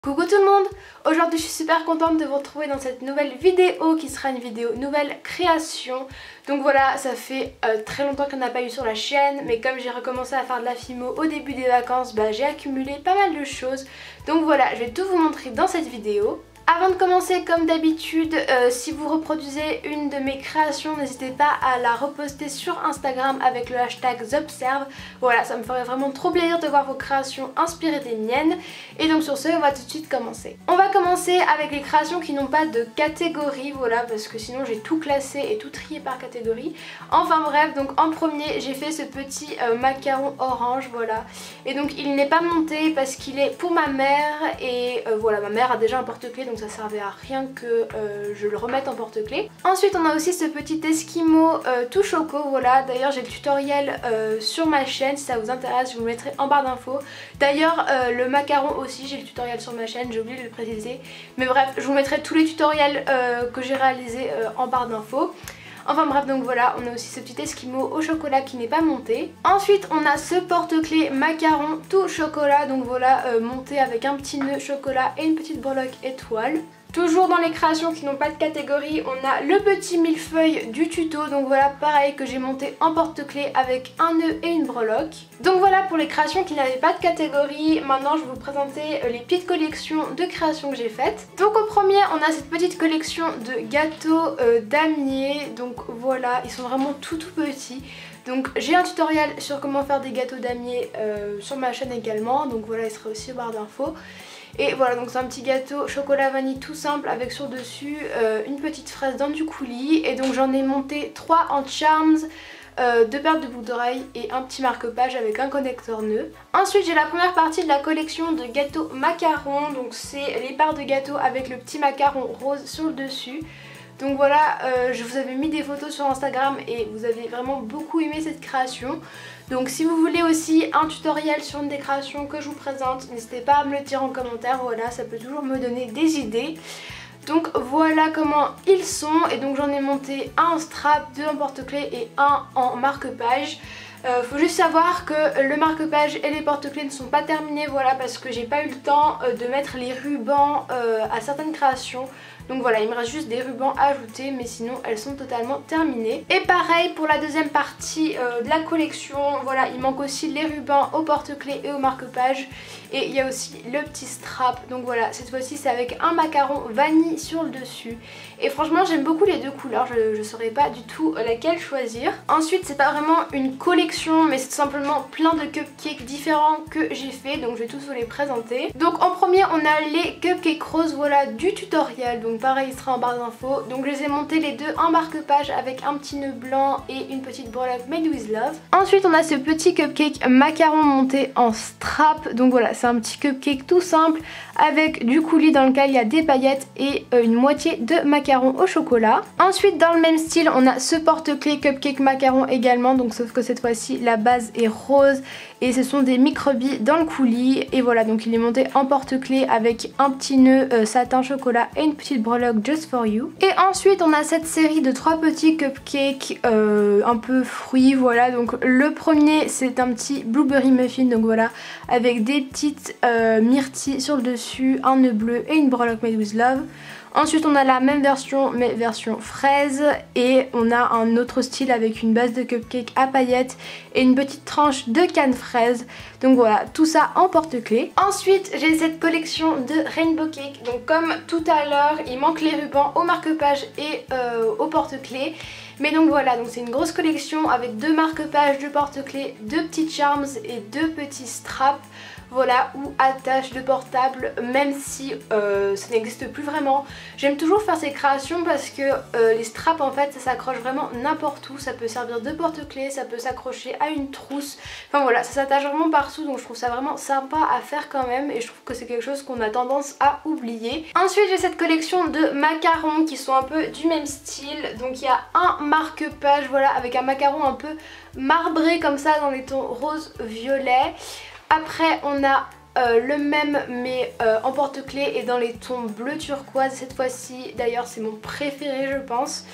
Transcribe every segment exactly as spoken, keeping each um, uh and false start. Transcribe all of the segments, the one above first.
Coucou tout le monde! Aujourd'hui je suis super contente de vous retrouver dans cette nouvelle vidéo qui sera une vidéo nouvelle création. Donc voilà, ça fait euh, très longtemps qu'il n'y en a pas eu sur la chaîne, mais comme j'ai recommencé à faire de la filmo au début des vacances, bah, j'ai accumulé pas mal de choses. Donc voilà, je vais tout vous montrer dans cette vidéo. Avant de commencer, comme d'habitude, euh, si vous reproduisez une de mes créations, n'hésitez pas à la reposter sur Instagram avec le hashtag Zobserve. Voilà, ça me ferait vraiment trop plaisir de voir vos créations inspirées des miennes. Et donc sur ce, on va tout de suite commencer. On va commencer avec les créations qui n'ont pas de catégorie, voilà, parce que sinon j'ai tout classé et tout trié par catégorie. Enfin bref, donc en premier, j'ai fait ce petit euh, macaron orange, voilà. Et donc il n'est pas monté parce qu'il est pour ma mère et euh, voilà, ma mère a déjà un porte-clés, donc ça servait à rien que euh, je le remette en porte-clés. Ensuite on a aussi ce petit esquimau euh, tout choco, voilà. D'ailleurs j'ai le tutoriel euh, sur ma chaîne, si ça vous intéresse je vous le mettrai en barre d'infos. D'ailleurs euh, le macaron aussi, j'ai le tutoriel sur ma chaîne, j'ai oublié de le préciser. Mais bref, je vous mettrai tous les tutoriels euh, que j'ai réalisés euh, en barre d'infos. Enfin bref, donc voilà, on a aussi ce petit esquimau au chocolat qui n'est pas monté. Ensuite on a ce porte-clés macaron tout chocolat, donc voilà, euh, monté avec un petit nœud chocolat et une petite breloque étoile. Toujours dans les créations qui n'ont pas de catégorie, on a le petit millefeuille du tuto, donc voilà, pareil, que j'ai monté en porte-clés avec un nœud et une breloque. Donc voilà pour les créations qui n'avaient pas de catégorie. Maintenant je vais vous présenter les petites collections de créations que j'ai faites. Donc au premier on a cette petite collection de gâteaux euh, damier, donc voilà, ils sont vraiment tout tout petits. Donc j'ai un tutoriel sur comment faire des gâteaux damier euh, sur ma chaîne également, donc voilà, il sera aussi en barre d'infos. Et voilà, donc c'est un petit gâteau chocolat vanille tout simple avec sur dessus euh, une petite fraise dans du coulis. Et donc j'en ai monté trois en charms, euh, deux paires de boucles d'oreilles et un petit marque-page avec un connecteur nœud. Ensuite j'ai la première partie de la collection de gâteaux macarons, donc c'est les parts de gâteau avec le petit macaron rose sur le dessus. Donc voilà, euh, je vous avais mis des photos sur Instagram et vous avez vraiment beaucoup aimé cette création. Donc si vous voulez aussi un tutoriel sur une des créations que je vous présente, n'hésitez pas à me le dire en commentaire, voilà, ça peut toujours me donner des idées. Donc voilà comment ils sont, et donc j'en ai monté un en strap, deux en porte-clés et un en marque-page. Euh, faut juste savoir que le marque-page et les porte-clés ne sont pas terminés, voilà, parce que j'ai pas eu le temps euh, de mettre les rubans euh, à certaines créations. Donc voilà, il me reste juste des rubans à ajouter, mais sinon elles sont totalement terminées. Et pareil pour la deuxième partie euh, de la collection, voilà, il manque aussi les rubans au porte-clés et au marque-page. Et il y a aussi le petit strap, donc voilà, cette fois-ci c'est avec un macaron vanille sur le dessus. Et franchement j'aime beaucoup les deux couleurs, je ne saurais pas du tout laquelle choisir. Ensuite c'est pas vraiment une collection, mais c'est tout simplement plein de cupcakes différents que j'ai fait, donc je vais tous vous les présenter. Donc en premier on a les cupcakes roses, voilà, du tutoriel, donc pareil il sera en barre d'infos. Donc je les ai montés les deux en marque-page avec un petit nœud blanc et une petite breloque made with love. Ensuite on a ce petit cupcake macaron monté en strap, donc voilà, c'est un petit cupcake tout simple avec du coulis dans lequel il y a des paillettes et euh, une moitié de macaron au chocolat. Ensuite dans le même style on a ce porte-clés cupcake macaron également, donc sauf que cette fois-ci la base est rose et ce sont des microbilles dans le coulis. Et voilà, donc il est monté en porte-clés avec un petit nœud euh, satin chocolat et une petite breloque just for you. Et ensuite on a cette série de trois petits cupcakes euh, un peu fruits, voilà. Donc le premier c'est un petit blueberry muffin, donc voilà, avec des petites euh, myrtilles sur le dessus, un nœud bleu et une breloque made with love. Ensuite on a la même version mais version fraise, et on a un autre style avec une base de cupcake à paillettes et une petite tranche de canne fraise. Donc voilà, tout ça en porte-clés. Ensuite j'ai cette collection de rainbow cake, donc comme tout à l'heure il manque les rubans au marque-page et euh, au porte-clés. Mais donc voilà, donc c'est une grosse collection avec deux marque-pages, deux porte-clés, deux petits charms et deux petits straps. Voilà, ou attache de portable, même si euh, ça n'existe plus vraiment. J'aime toujours faire ces créations parce que euh, les straps en fait ça s'accroche vraiment n'importe où. Ça peut servir de porte-clés, ça peut s'accrocher à une trousse. Enfin voilà, ça s'attache vraiment partout, donc je trouve ça vraiment sympa à faire quand même. Et je trouve que c'est quelque chose qu'on a tendance à oublier. Ensuite j'ai cette collection de macarons qui sont un peu du même style. Donc il y a un marque-page, voilà, avec un macaron un peu marbré comme ça dans les tons rose-violet. Après on a euh, le même mais euh, en porte-clés et dans les tons bleu turquoise cette fois-ci. D'ailleurs c'est mon préféré je pense.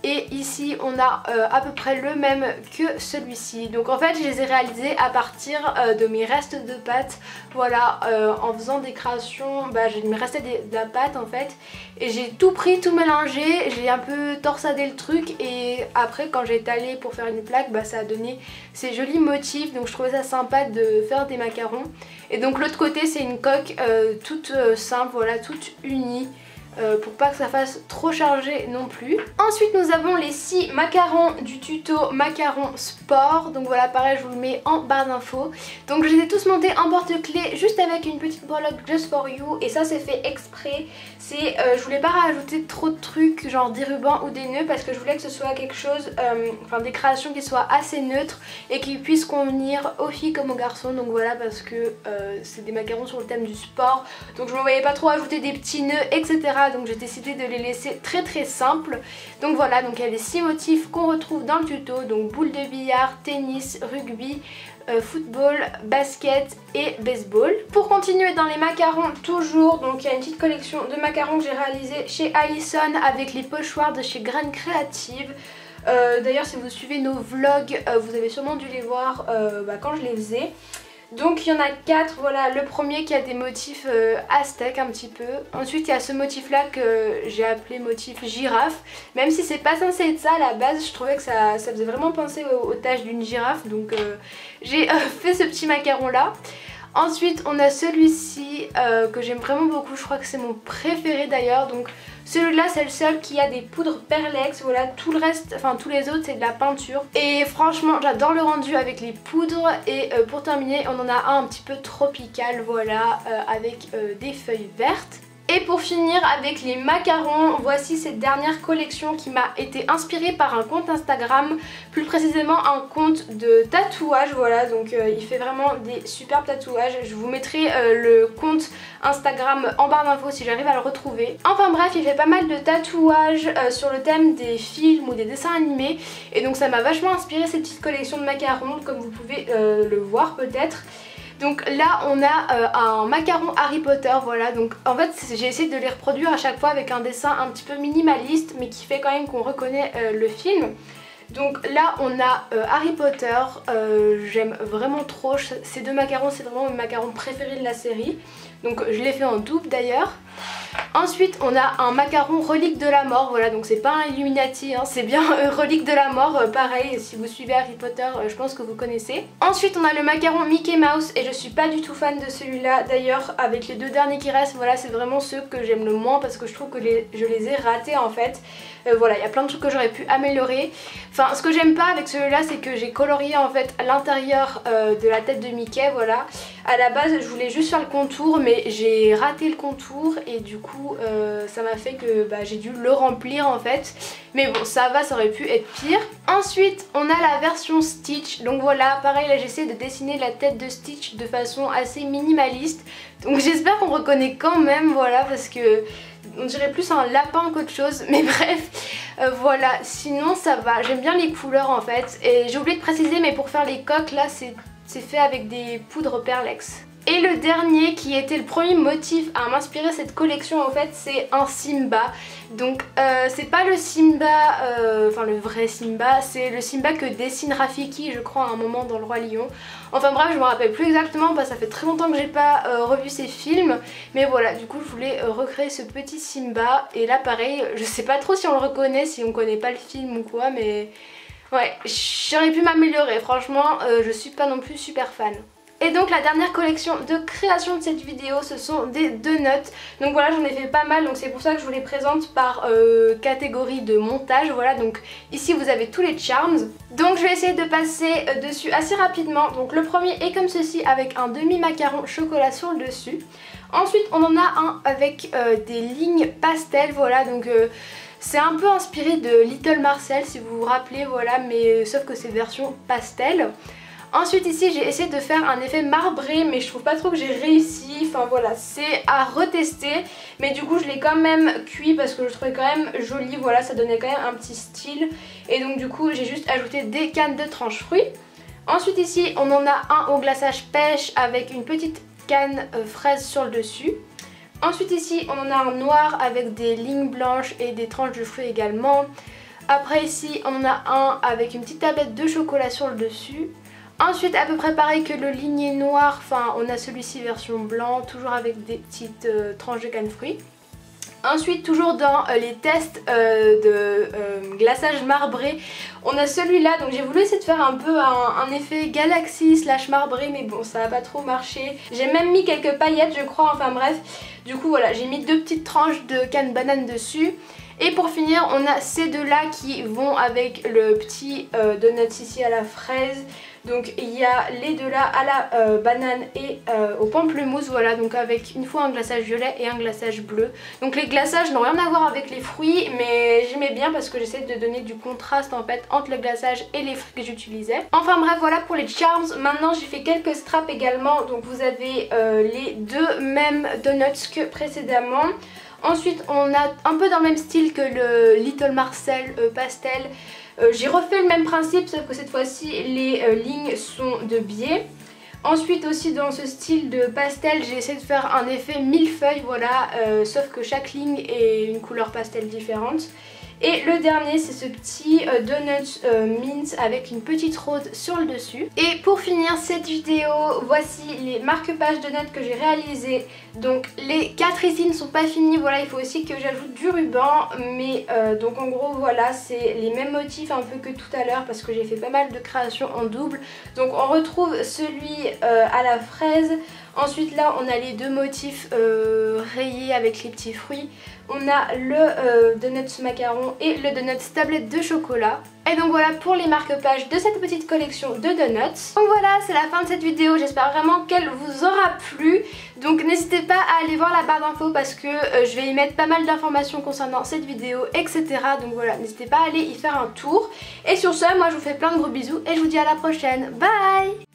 et ici on a euh, à peu près le même que celui-ci. Donc en fait je les ai réalisés à partir euh, de mes restes de pâte. Voilà, euh, en faisant des créations, bah, il me restait des, de la pâte en fait, et j'ai tout pris, tout mélangé, j'ai un peu torsadé le truc, et après quand j'ai étalé pour faire une plaque, bah, ça a donné ces jolis motifs. Donc je trouvais ça sympa de faire des macarons. Et donc l'autre côté c'est une coque euh, toute euh, simple, voilà, toute unie. Euh, pour pas que ça fasse trop chargé non plus. Ensuite nous avons les six macarons du tuto macaron sport. Donc voilà, pareil, je vous le mets en barre d'infos. Donc je les ai tous montés en porte-clés juste avec une petite breloque just for you, et ça c'est fait exprès. C'est, euh, je voulais pas rajouter trop de trucs genre des rubans ou des nœuds, parce que je voulais que ce soit quelque chose, euh, enfin des créations qui soient assez neutres et qui puissent convenir aux filles comme aux garçons. Donc voilà, parce que euh, c'est des macarons sur le thème du sport, donc je me voyais pas trop ajouter des petits nœuds, etc. Donc j'ai décidé de les laisser très très simples. Donc voilà, donc il y a les six motifs qu'on retrouve dans le tuto, donc boule de billard, tennis, rugby, euh, football, basket et baseball. Pour continuer dans les macarons toujours, donc il y a une petite collection de macarons que j'ai réalisé chez Alison avec les pochoirs de chez Graines Créatives. Euh, D'ailleurs si vous suivez nos vlogs, euh, vous avez sûrement dû les voir euh, bah, quand je les faisais. Donc il y en a quatre, voilà, le premier qui a des motifs euh, aztèques un petit peu. Ensuite il y a ce motif là que j'ai appelé motif girafe. Même si c'est pas censé être ça à la base, je trouvais que ça, ça faisait vraiment penser aux, aux taches d'une girafe. Donc euh, j'ai euh, fait ce petit macaron là. Ensuite on a celui-ci euh, que j'aime vraiment beaucoup, je crois que c'est mon préféré d'ailleurs. Donc celui-là c'est le seul qui a des poudres perlex, voilà, tout le reste, enfin tous les autres c'est de la peinture. Et franchement j'adore le rendu avec les poudres. Et euh, pour terminer on en a un un petit peu tropical, voilà, euh, avec euh, des feuilles vertes. Et pour finir avec les macarons, voici cette dernière collection qui m'a été inspirée par un compte Instagram, plus précisément un compte de tatouage, voilà, donc euh, il fait vraiment des superbes tatouages. Je vous mettrai euh, le compte Instagram en barre d'infos si j'arrive à le retrouver. Enfin bref, il fait pas mal de tatouages euh, sur le thème des films ou des dessins animés, et donc ça m'a vachement inspiré cette petite collection de macarons, comme vous pouvez euh, le voir peut-être. Donc là on a euh, un macaron Harry Potter, voilà, donc en fait j'ai essayé de les reproduire à chaque fois avec un dessin un petit peu minimaliste mais qui fait quand même qu'on reconnaît euh, le film. Donc là on a euh, Harry Potter, euh, j'aime vraiment trop, ces deux macarons c'est vraiment mes macarons préférés de la série. Donc je l'ai fait en double d'ailleurs. Ensuite on a un macaron relique de la mort, voilà, donc c'est pas un Illuminati, hein, c'est bien euh, relique de la mort, euh, pareil, si vous suivez Harry Potter euh, je pense que vous connaissez. Ensuite on a le macaron Mickey Mouse, et je suis pas du tout fan de celui-là d'ailleurs. Avec les deux derniers qui restent, voilà, c'est vraiment ceux que j'aime le moins parce que je trouve que les, je les ai ratés en fait. Euh, voilà, il y a plein de trucs que j'aurais pu améliorer. Enfin ce que j'aime pas avec celui-là c'est que j'ai colorié en fait l'intérieur euh, de la tête de Mickey, voilà. À la base je voulais juste faire le contour mais j'ai raté le contour, et du coup euh, ça m'a fait que bah, j'ai dû le remplir en fait. Mais bon ça va, ça aurait pu être pire. Ensuite on a la version Stitch, donc voilà, pareil là j'essaie de dessiner la tête de Stitch de façon assez minimaliste. Donc j'espère qu'on reconnaît quand même, voilà, parce que on dirait plus un lapin qu'autre chose, mais bref, euh, voilà, sinon ça va, j'aime bien les couleurs en fait. Et j'ai oublié de préciser, mais pour faire les coques là c'est fait avec des poudres perlex. Et le dernier qui était le premier motif à m'inspirer cette collection en fait, c'est un Simba. Donc euh, c'est pas le Simba, euh, enfin le vrai Simba, c'est le Simba que dessine Rafiki je crois à un moment dans Le Roi Lion. Enfin bref je me rappelle plus exactement parce que ça fait très longtemps que j'ai pas euh, revu ces films. Mais voilà, du coup je voulais euh, recréer ce petit Simba. Et là pareil, je sais pas trop si on le reconnaît, si on connaît pas le film ou quoi, mais ouais, j'aurais pu m'améliorer, franchement euh, je suis pas non plus super fan. Et donc la dernière collection de création de cette vidéo, ce sont des donuts. Donc voilà, j'en ai fait pas mal, donc c'est pour ça que je vous les présente par euh, catégorie de montage. Voilà, donc ici vous avez tous les charms. Donc je vais essayer de passer dessus assez rapidement. Donc le premier est comme ceci avec un demi macaron chocolat sur le dessus. Ensuite on en a un avec euh, des lignes pastel, voilà, donc... Euh, c'est un peu inspiré de Little Marcel si vous vous rappelez, voilà, mais sauf que c'est version pastel. Ensuite ici j'ai essayé de faire un effet marbré mais je trouve pas trop que j'ai réussi, enfin voilà, c'est à retester. Mais du coup je l'ai quand même cuit parce que je trouvais quand même joli, voilà, ça donnait quand même un petit style. Et donc du coup j'ai juste ajouté des cannes de tranches fruits. Ensuite ici on en a un au glaçage pêche avec une petite canne euh, fraise sur le dessus. Ensuite ici on en a un noir avec des lignes blanches et des tranches de fruits également. Après ici on en a un avec une petite tablette de chocolat sur le dessus. Ensuite à peu près pareil que le ligné noir, enfin on a celui-ci version blanc, toujours avec des petites euh, tranches de canne fruits. Ensuite toujours dans euh, les tests euh, de euh, glaçage marbré, on a celui-là, donc j'ai voulu essayer de faire un peu un, un effet galaxie slash marbré, mais bon ça n'a pas trop marché. J'ai même mis quelques paillettes je crois, enfin bref. Du coup voilà, j'ai mis deux petites tranches de canne banane dessus. Et pour finir on a ces deux là qui vont avec le petit euh, donut ici à la fraise. Donc il y a les deux là à la euh, banane et euh, au pamplemousse, voilà, donc avec une fois un glaçage violet et un glaçage bleu. Donc les glaçages n'ont rien à voir avec les fruits, mais j'aimais bien parce que j'essaie de donner du contraste en fait entre le glaçage et les fruits que j'utilisais. Enfin bref, voilà pour les charms. Maintenant j'ai fait quelques straps également, donc vous avez euh, les deux mêmes donuts que précédemment. Ensuite on a un peu dans le même style que le Little Marcel euh, pastel. Euh, j'ai refait le même principe sauf que cette fois-ci les euh, lignes sont de biais. Ensuite aussi dans ce style de pastel j'ai essayé de faire un effet millefeuille, voilà, euh, sauf que chaque ligne est une couleur pastel différente. Et le dernier c'est ce petit euh, donut euh, mint avec une petite rose sur le dessus. Et pour finir cette vidéo, voici les marque-pages donuts que j'ai réalisés. Donc les quatre ici ne sont pas finis, voilà, il faut aussi que j'ajoute du ruban. Mais euh, donc en gros voilà, c'est les mêmes motifs un peu que tout à l'heure parce que j'ai fait pas mal de créations en double. Donc on retrouve celui euh, à la fraise. Ensuite là on a les deux motifs euh, rayés avec les petits fruits. On a le euh, donut macaron et le donut tablette de chocolat. Et donc voilà pour les marque-pages de cette petite collection de donuts. Donc voilà, c'est la fin de cette vidéo, j'espère vraiment qu'elle vous aura plu. Donc n'hésitez pas à aller voir la barre d'infos parce que euh, je vais y mettre pas mal d'informations concernant cette vidéo, et cetera. Donc voilà, n'hésitez pas à aller y faire un tour. Et sur ce, moi je vous fais plein de gros bisous et je vous dis à la prochaine. Bye!